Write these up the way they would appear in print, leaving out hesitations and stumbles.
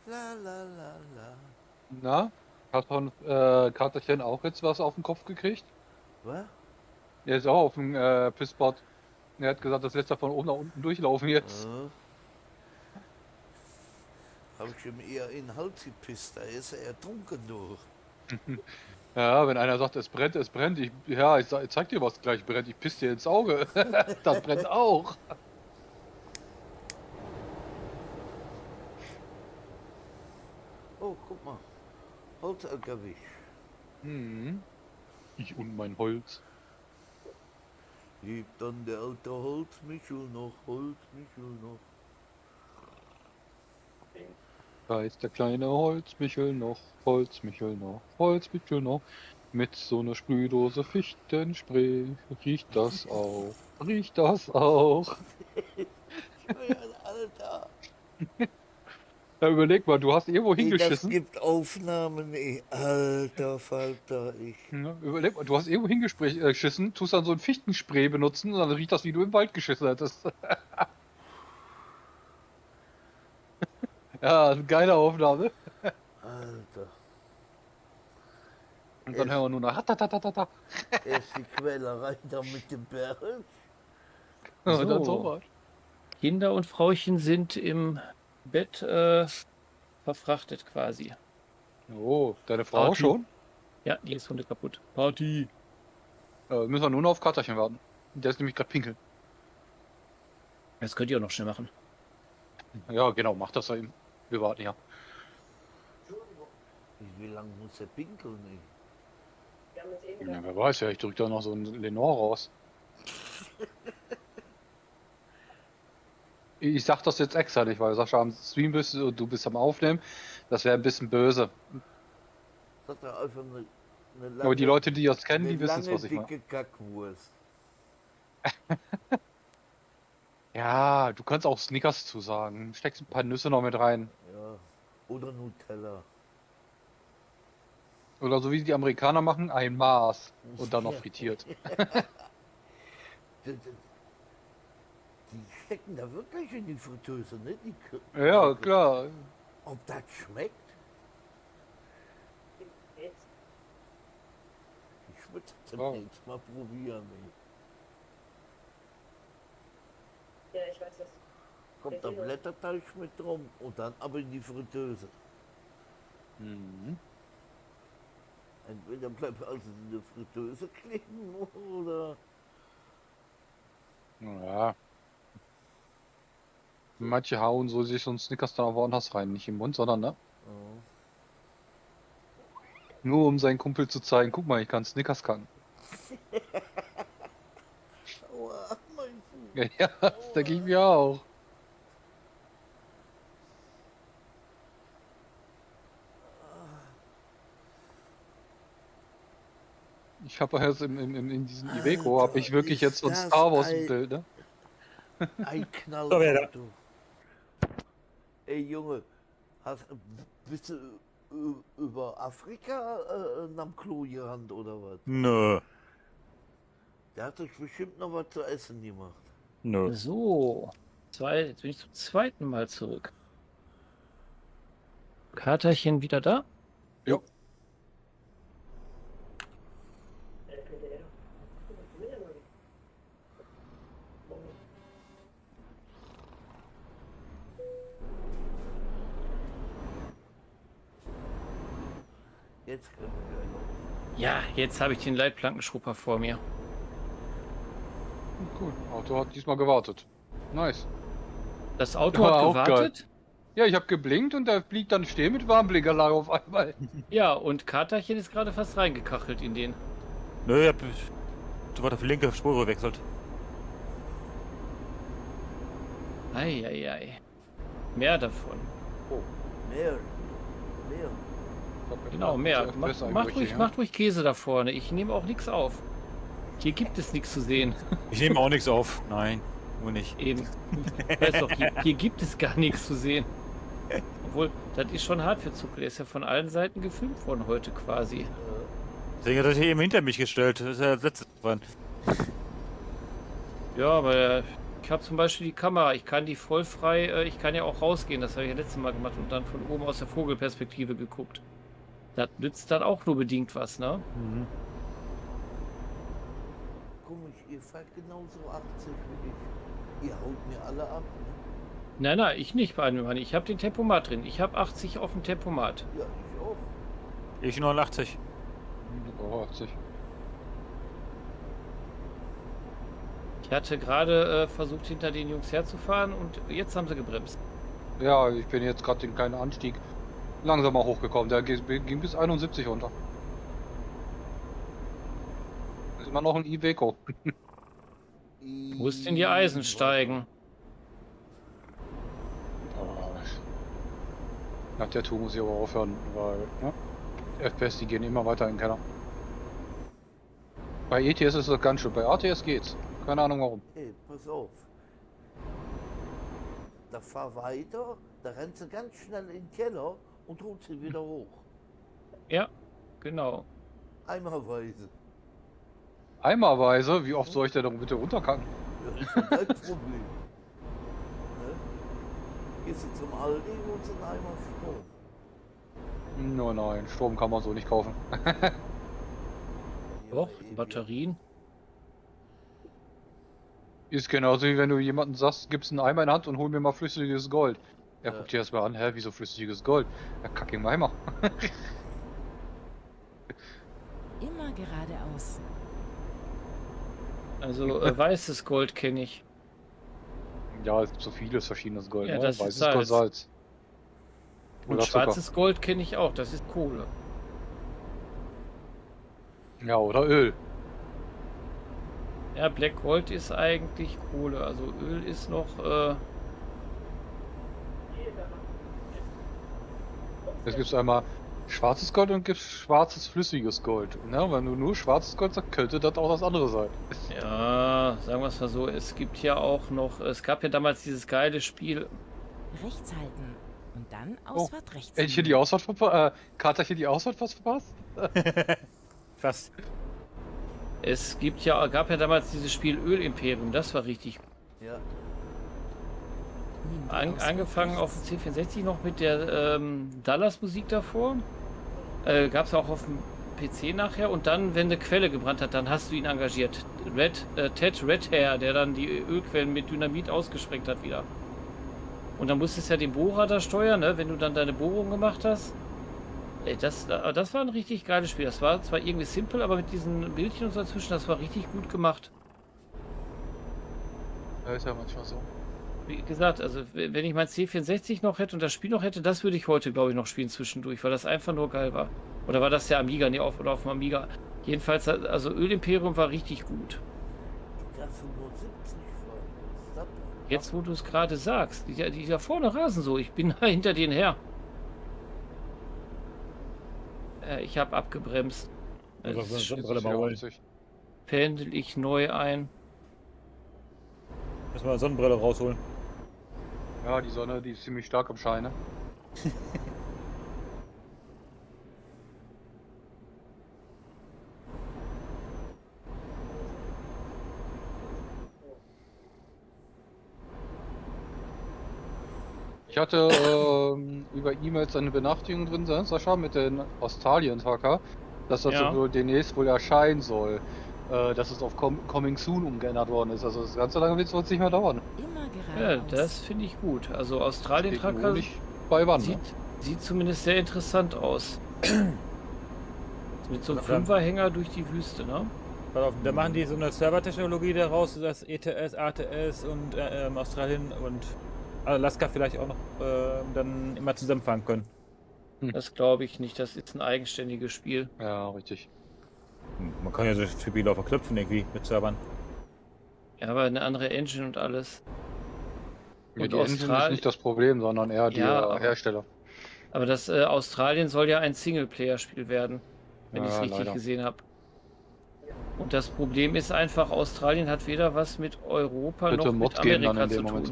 La la la la. Na? Hat von Katerchen auch jetzt was auf den Kopf gekriegt? Was? Er ist auch auf dem Pissbad. Er hat gesagt, das lässt er von oben nach unten durchlaufen jetzt. Habe ich ihm eher in den Hals gepisst, da ist er ertrunken durch. Ja, wenn einer sagt, es brennt, es brennt. Ich zeig dir, was gleich brennt. Ich piss dir ins Auge. Das brennt auch. Oh, guck mal. Holz-LKW. Hm. Ich und mein Holz. Lebt dann der alte Holzmichel noch, Holzmichel noch. Da ist der kleine Holzmichel noch, Holzmichel noch, Holzmichel noch. Mit so einer Sprühdose Fichtenspray riecht das auch. Riecht das auch. Alter. Ja, überleg mal, du hast irgendwo Ey, das hingeschissen. gibt Aufnahmen, ey. Alter Falter, ich. Ja, überleg mal, du hast irgendwo hingeschissen, tust dann so ein Fichtenspray benutzen und dann riecht das, wie du im Wald geschissen hättest. Ja, eine geile Aufnahme. Alter. Und dann hören wir nur noch Hatatatata. Erst die Quälerei da mit dem Berg. Und dann So. sowas. Kinder und Frauchen sind im Bett verfrachtet quasi. Oh, deine Frau Party. schon? Ja, die ist Hunde kaputt. Party. Müssen wir nur noch auf Katerchen warten. Der ist nämlich gerade pinkeln. Das könnt ihr auch noch schnell machen. Ja, genau, mach das eben. Wir warten ja. Wie lange muss er pinkeln, ey? Ja, wer weiß ja, ich drück da noch so ein Lenore raus. Ich sag das jetzt extra nicht, weil Sascha am Stream bist und du bist am Aufnehmen. Das wäre ein bisschen böse. Sagt er einfach eine lange, Aber die Leute, die das kennen, eine die wissen es, lange, was ich meine. dicke Kackwurst. Ja, du kannst auch Snickers zusagen. Steckst ein paar Nüsse noch mit rein. Ja. Oder Nutella. Oder so wie die Amerikaner machen, ein Maß. Und dann noch frittiert. Die stecken da wirklich in die Fritteuse, ne? Ja, klar. Ob das schmeckt? Ich würde das Wow. demnächst mal probieren, ey. Ja, ich weiß das. Kommt da Blätterteig mit drum und dann aber in die Fritteuse. Mhm. Entweder bleibt also in der Fritteuse kleben oder... Ja. Manche hauen so sich so einen Snickers dann auch woanders rein. Nicht im Mund, sondern, ne? Oh. Nur um seinen Kumpel zu zeigen, guck mal, ich kann Snickers kacken. Aua, mein Fuß. Ja, das denke ich mir auch. Ich habe jetzt in diesem Iveco, habe ich wirklich jetzt so ein ist Star Wars das Bild, ne? Ein So, wer da? Knallauto. Ey Junge, bist du über Afrika nach dem Klo gerannt oder was? Nö. Der hat euch bestimmt noch was zu essen gemacht. Nö. So. Jetzt bin ich zum zweiten Mal zurück. Katerchen wieder da? Jo. Jetzt können wir gleich noch. Ja, jetzt habe ich den Leitplankenschrupper vor mir. Cool. Auto hat diesmal gewartet. Nice. Das Auto Ja, hat auch gewartet. Ja, ich habe geblinkt und der blieb dann stehen mit Warnblinkerlage auf einmal. Ja, und Katerchen ist gerade fast reingekachelt in den. Nö, ich hab sofort auf die linke Spur gewechselt. Eieiei. Mehr davon. Mehr. Genau, mehr. Macht ruhig Käse da vorne. Ich nehme auch nichts auf. Hier gibt es nichts zu sehen. Ich nehme auch nichts auf. Nein, nur nicht. Eben. Ich weiß doch, hier gibt es gar nichts zu sehen. Obwohl, das ist schon hart für Zuckel. Der ist ja von allen Seiten gefilmt worden heute quasi. Deswegen hat er sich eben hinter mich gestellt. Das ist ja das letzte. Ja, aber ich habe zum Beispiel die Kamera, ich kann die voll frei, ich kann ja auch rausgehen, das habe ich ja letztes Mal gemacht und dann von oben aus der Vogelperspektive geguckt. Das nützt dann auch nur bedingt was, ne? Mhm. Komisch, ihr fahrt genauso 80 wie ich. Ihr haut mir alle ab. Ne? Nein, ich nicht bei einem Mann. Ich habe den Tempomat drin. Ich habe 80 auf dem Tempomat. Ja, ich auch. Ich 89. Oh, 80. Ich hatte gerade versucht, hinter den Jungs herzufahren und jetzt haben sie gebremst. Ja, ich bin jetzt gerade den kleinen Anstieg langsam mal hochgekommen. Der ging bis 71 runter. Das ist immer noch ein Iveco. Du musst in die Eisen steigen. Nach der Tour muss ich aber aufhören, weil ne? FPS, die gehen immer weiter in den Keller. Bei ETS ist das ganz schön, bei ATS geht's. Keine Ahnung warum. Hey, pass auf. Da fahr weiter, da rennt sie ganz schnell in den Keller und holt sie wieder hoch. Ja, genau. Eimerweise. Eimerweise, wie oft soll ich denn doch bitte runterkacken? Ja, das ist ja kein Problem. Ne? Gehst du zum Aldi und holst einen Eimer Strom. Nein, Strom kann man so nicht kaufen. Ja, Doch, eben, Batterien. Ist genauso wie wenn du jemanden sagst, gibst einen Eimer in die Hand und hol mir mal flüssiges Gold. Er Ja. guckt dir erstmal an, hä, wieso flüssiges Gold? Ja, kack im Eimer. Immer geradeaus. Also weißes Gold kenne ich. Ja, es gibt so vieles verschiedenes Gold, Ja, ne? das ist Weißes Gold, Salz. Salz. Und Oder Zucker. schwarzes Gold kenne ich auch, das ist Kohle. Ja, oder Öl. Ja, Black Gold ist eigentlich Kohle, also Öl ist noch... Es gibt einmal schwarzes Gold und gibt schwarzes flüssiges Gold. Ne? Wenn du nur schwarzes Gold sagst, könnte das auch das andere sein. Ja, sagen wir es mal so, es gibt ja auch noch, es gab ja damals dieses geile Spiel, Rechts halten. Und dann Ausfahrt rechts. Hätte ich hier die Ausfahrt verpasst? Kater hier die Ausfahrt fast verpasst? Fast. gab ja damals dieses Spiel Ölimperium, das war richtig gut. Ja. Nimm die Ausfahrt Angefangen auf rechts. dem C64 noch mit der Dallas-Musik davor. Gab es auch auf dem PC nachher und dann, wenn eine Quelle gebrannt hat, dann hast du ihn engagiert. Ted Redhair, der dann die Ölquellen mit Dynamit ausgesprengt hat wieder. Und dann musstest du ja den Bohrer da steuern, ne, wenn du dann deine Bohrung gemacht hast. Ey, das war ein richtig geiles Spiel. Das war zwar irgendwie simpel, aber mit diesen Bildchen und so dazwischen, das war richtig gut gemacht. Ja, ist ja manchmal so. Wie gesagt, also wenn ich mein C64 noch hätte und das Spiel noch hätte, das würde ich heute, glaube ich, noch spielen zwischendurch, weil das einfach nur geil war. Oder war das der Amiga? Nee, oder auf dem Amiga. Jedenfalls, also Ölimperium war richtig gut. Ich darf 75 fahren. Was ist das denn? Jetzt, wo du es gerade sagst, die da vorne rasen so, ich bin hinter denen her. Ich habe abgebremst. Also, Jetzt so- Jetzt Brille ist mal wieder holen. 80. pendel ich neu ein. Müssen wir Sonnenbrille rausholen. Ja, die Sonne, die ist ziemlich stark am Scheine. Ich hatte über E-Mails eine Benachrichtigung drin, Sascha, mit den Australien-Tracker, dass das Ja. wohl demnächst wohl erscheinen soll. Dass es auf Coming Soon umgeändert worden ist. Also das ganze lange wird es wohl nicht mehr dauern. Immer Ja, geradeaus. das finde ich gut. Also Steht Australien-Tracker nur nicht bei wann. sieht, Ne? sieht zumindest sehr interessant aus. Mit so einem Ja. Fünferhänger durch die Wüste, ne? Pass auf, da machen die so eine Servertechnologie daraus, dass ETS, ATS und Australien und Alaska vielleicht auch noch dann immer zusammenfahren können. Das glaube ich nicht. Das ist ein eigenständiges Spiel. Ja, richtig. Man kann ja so Spiele auch verknüpfen irgendwie mit Servern. Ja, aber eine andere Engine und alles. Ja, Und die Engine ist nicht das Problem, sondern eher die Ja, aber- Hersteller. Aber das Australien soll ja ein Singleplayer-Spiel werden, wenn ich es Ja, richtig leider. gesehen habe. Und das Problem ist einfach, Australien hat weder was mit Europa Könnte noch mit Mod gehen dann Amerika in zu dem Moment. tun.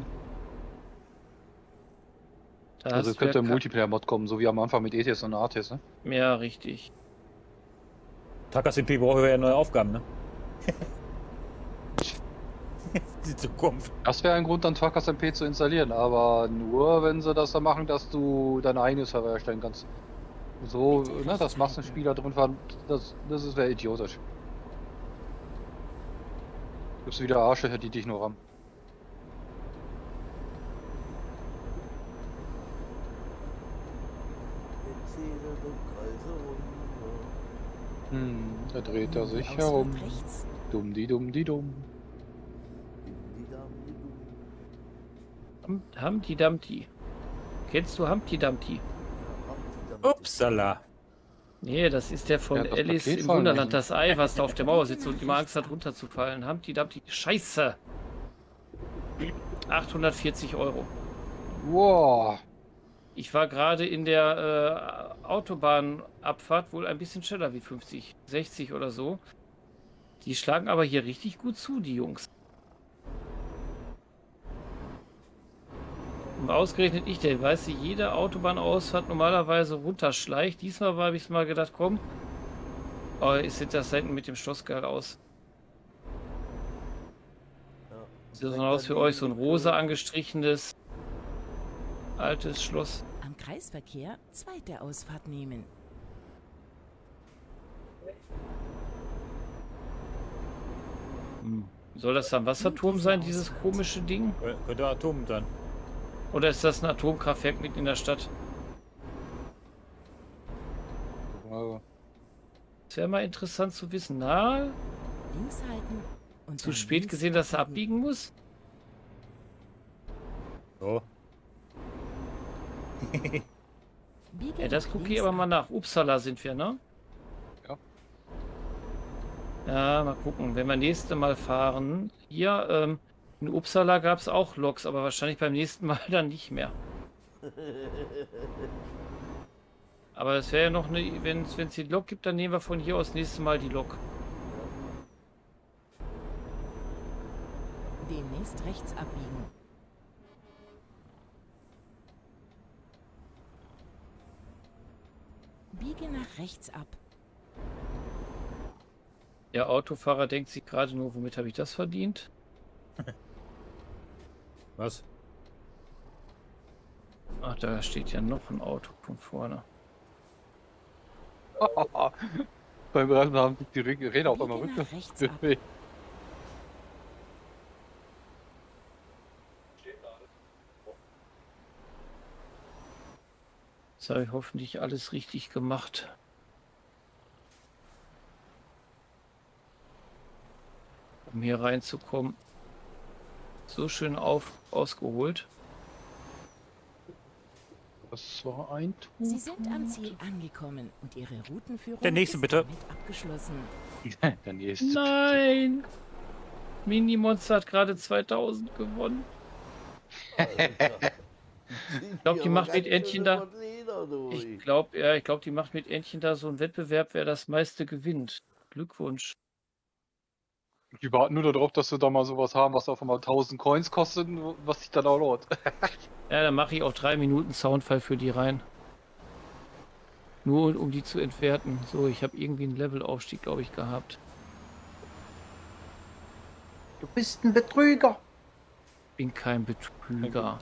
Da Also hast du ja könnte ein Multiplayer-Mod kommen, so wie am Anfang mit ETS und ATS, ne? Ja, richtig. Tracker CP brauchen wir ja neue Aufgaben, ne? Die Zukunft. Das wäre ein Grund, dann Truckers MP zu installieren, aber nur, wenn sie das dann machen, dass du deine eigene Server erstellen kannst. So, Bitte ne, dass rechts Massenspieler drin fahren, das wäre idiotisch. Gibt's wieder Arschlöcher, die dich nur rammen. Erzähle den Kreise runter. Da dreht er sich Ausfahrt herum. rechts. Dumm, die dumm, die dumm. Humpty Dumpty. Kennst du Humpty Dumpty? Upsala. Nee, das ist der von Der hat das Alice Paket im fallen Wunderland, lassen. das Ei, was da auf der Mauer sitzt und immer Angst hat, runterzufallen. Humpty Dumpty. Scheiße. 840 Euro. Wow. Ich war gerade in der Autobahnabfahrt, wohl ein bisschen schneller wie 50, 60 oder so. Die schlagen aber hier richtig gut zu, die Jungs. Und ausgerechnet ich, der weiß, jede Autobahnausfahrt normalerweise runterschleicht. Diesmal habe ich mal gedacht, komm, oh, sieht das hinten mit dem Schloss geil aus. Sieht so aus für euch, so ein rosa angestrichenes altes Schloss. Am Kreisverkehr zweite Ausfahrt nehmen. Soll das dann Wasserturm sein, dieses komische Ding? Könnte Atom sein. Oder ist das ein Atomkraftwerk mitten in der Stadt? Also, Das wäre mal interessant zu wissen. Na, Links halten und zu dann spät links gesehen, dass er abbiegen. abbiegen muss? So. Biege Ja, das nach gucke ich links aber mal ab. nach. Uppsala sind wir, ne? Ja. Ja, mal gucken. Wenn wir nächste Mal fahren. Hier, in Uppsala gab es auch Loks, aber wahrscheinlich beim nächsten Mal dann nicht mehr. Aber es wäre ja noch eine, wenn es die Lok gibt, dann nehmen wir von hier aus nächstes Mal die Lok. Demnächst rechts abbiegen. Biege nach rechts ab. Der Autofahrer denkt sich gerade nur, womit habe ich das verdient? Was? Ach, da steht ja noch ein Auto von vorne. beim Rennen haben sich die Räder auf einmal Biege nach rechts ab. rückwärts. Das habe ich hoffentlich alles richtig gemacht. Um hier reinzukommen. So schön ausgeholt. Das war ein Sie sind am Ziel angekommen und Ihre Routenführung Der nächste, ist bitte. damit abgeschlossen. Der nächste. Nein! Mini-Monster hat gerade 2000 gewonnen. Ich glaub, die macht mit Entchen da- Ich glaube, ja, die macht mit Entchen da so einen Wettbewerb, wer das meiste gewinnt. Glückwunsch. Die warten nur darauf, dass wir da mal sowas haben, was auf einmal 1000 Coins kostet, was sich dann auch lohnt. Ja, dann mache ich auch 3 Minuten Soundfall für die rein. Nur um die zu entwerten. So, ich habe irgendwie einen Levelaufstieg, glaube ich, gehabt. Du bist ein Betrüger. Bin kein Betrüger.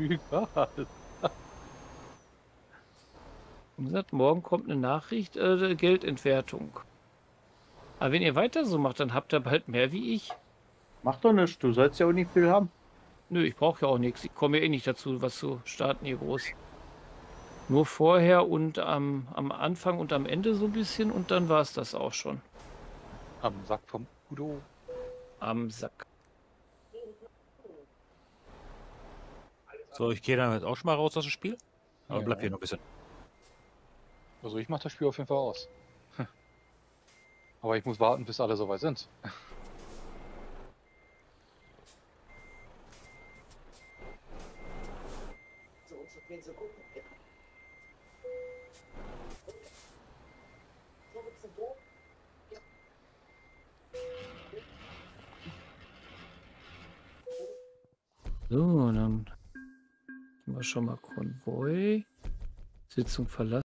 Wie gesagt, morgen kommt eine Nachricht, Geldentwertung. Aber wenn ihr weiter so macht, dann habt ihr bald mehr wie ich. Mach doch nichts, du sollst ja auch nicht viel haben. Nö, ich brauche ja auch nichts. Ich komme ja eh nicht dazu, was zu starten hier groß. Nur vorher und am Anfang und am Ende so ein bisschen und dann war es das auch schon. Am Sack vom Udo. Am Sack. So, ich gehe dann jetzt auch schon mal raus aus dem Spiel. Aber Ja. bleib hier noch ein bisschen. Also ich mache das Spiel auf jeden Fall aus. Aber ich muss warten, bis alle soweit sind. So, dann haben wir schon mal Konvoi. Sitzung verlassen.